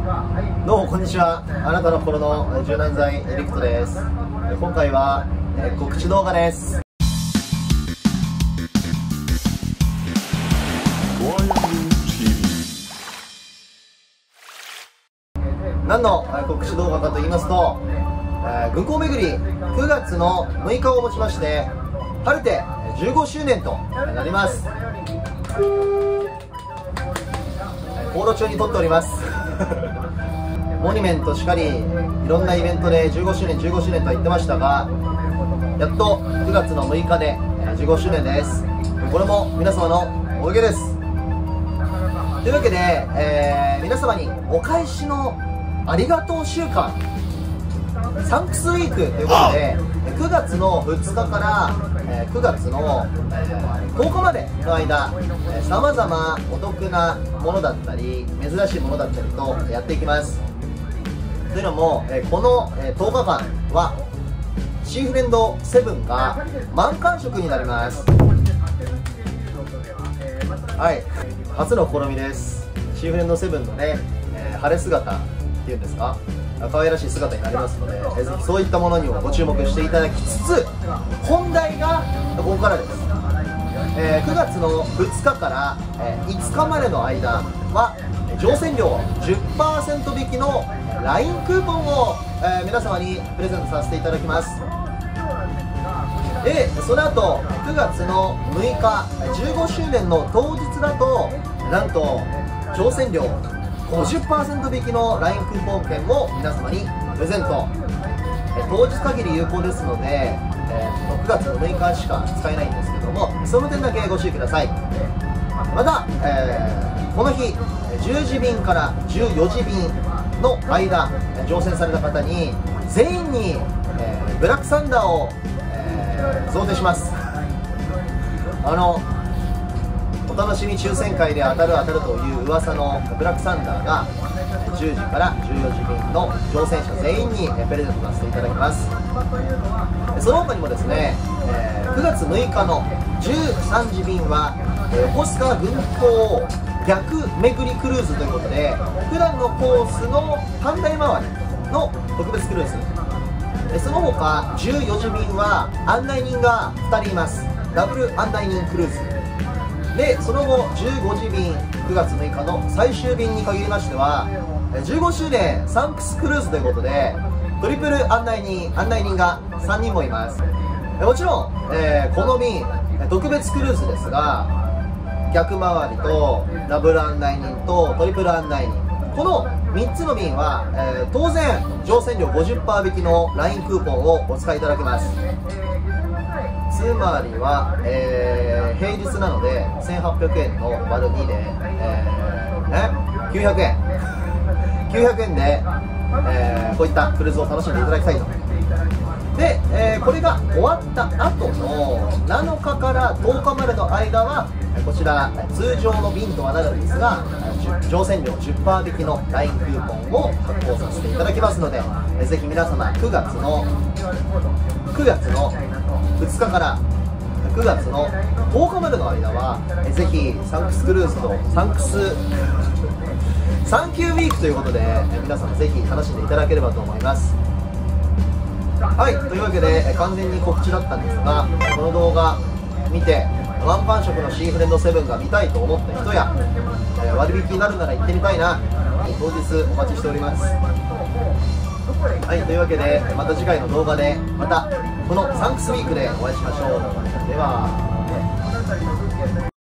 どうもこんにちは。あなたの心の柔軟剤リクトです。今回は告知動画です。何の告知動画かと言いますと、軍港巡り9月の6日をもちましてハルテ15周年となります。航路中に撮っておりますモニュメントしかりいろんなイベントで15周年とは言ってましたが、やっと9月の6日で15周年です。これも皆様のおかげです。というわけで、皆様にお返しのありがとう週間サンクスウィークということで、9月の2日から9月の10日までの間、さまざまお得なものだったり珍しいものだったりとやっていきます。というのも、この10日間はシーフレンド7が満館食になります。はい、初の試みです。シーフレンド7のね、晴れ姿っていうんですか、可愛らしい姿になりますので、ぜひそういったものにもご注目していただきつつ、本題がここからです。9月の2日から5日までの間は乗船料 10% 引きの LINE クーポンを皆様にプレゼントさせていただきます。でその後9月の6日15周年の当日だと、なんと乗船料 50% 引きの LINE クーポン券を皆様にプレゼント。当日限り有効ですので、9月の6日しか使えないんですけども、その点だけご注意ください。また、この日10時便から14時便の間乗船された方に全員に、ブラックサンダーを、贈呈します。お楽しみ抽選会で当たるという噂のブラックサンダーが10時から14時便の乗船者全員にプレゼントさせていただきます。その他にもですね、9月6日の13時便は横須賀軍港逆巡りクルーズということで、普段のコースの反対回りの特別クルーズ。その他14時便は案内人が2人います。ダブル案内人クルーズで、その後15時便9月6日の最終便に限りましては15周年サンクスクルーズということで、トリプル案内人が3人もいます。もちろん、この便特別クルーズですが、逆回りとダブル案内人とトリプル案内人、この3つの便は、当然乗船料 50% 引きの LINE クーポンをお使いいただけます。つまりは、平日なので1800円の割る2で、900円で、こういったクルーズを楽しんでいただきたいと。で、これが終わった後の7日から10日までの間はこちら通常の便とはなるんですが、乗船料 10% 引きの LINE クーポンを発行させていただきますので、ぜひ皆様9月の2日から9月の10日までの間はぜひサンクスクルーズとサンキューウィークということで、皆様ぜひ楽しんでいただければと思います。はい、というわけで完全に告知だったんですが、この動画見てワンパン食のシーフレンド7が見たいと思った人や、割引になるなら行ってみたいな、当日お待ちしております。はい、というわけでまた次回の動画でまたこのサンクスウィークでお会いしましょう。では。